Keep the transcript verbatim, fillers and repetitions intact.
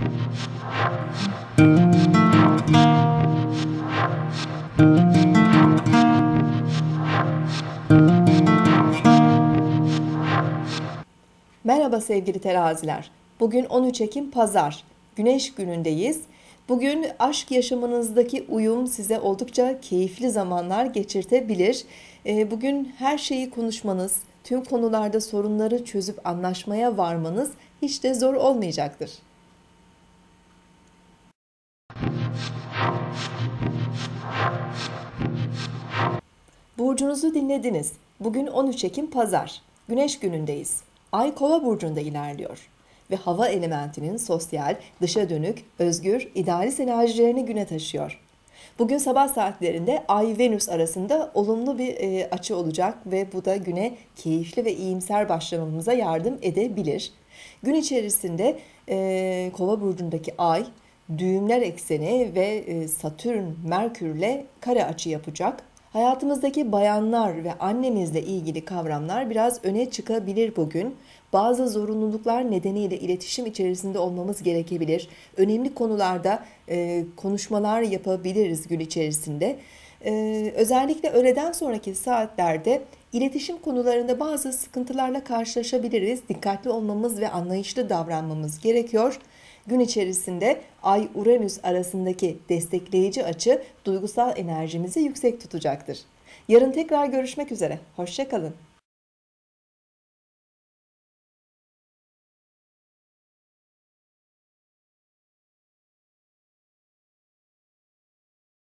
Merhaba sevgili teraziler. Bugün on üç Ekim Pazar. Güneş günündeyiz. Bugün aşk yaşamınızdaki uyum size oldukça keyifli zamanlar geçirtebilir. Ee, Bugün her şeyi konuşmanız, tüm konularda sorunları çözüp anlaşmaya varmanız hiç de zor olmayacaktır. Burcunuzu dinlediniz. Bugün on üç Ekim Pazar. Güneş günündeyiz. Ay Kova burcunda ilerliyor ve hava elementinin sosyal, dışa dönük, özgür, idealist enerjilerini güne taşıyor. Bugün sabah saatlerinde Ay-Venüs arasında olumlu bir e, açı olacak ve bu da güne keyifli ve iyimser başlamamıza yardım edebilir. Gün içerisinde e, Kova burcundaki Ay, düğümler ekseni ve e, Satürn, Merkürle kare açı yapacak. Hayatımızdaki bayanlar ve annemizle ilgili kavramlar biraz öne çıkabilir bugün. Bazı zorunluluklar nedeniyle iletişim içerisinde olmamız gerekebilir. Önemli konularda e, konuşmalar yapabiliriz gün içerisinde. E, özellikle öğleden sonraki saatlerde iletişim konularında bazı sıkıntılarla karşılaşabiliriz. Dikkatli olmamız ve anlayışlı davranmamız gerekiyor. Gün içerisinde Ay-Uranüs arasındaki destekleyici açı duygusal enerjimizi yüksek tutacaktır. Yarın tekrar görüşmek üzere. Hoşça kalın.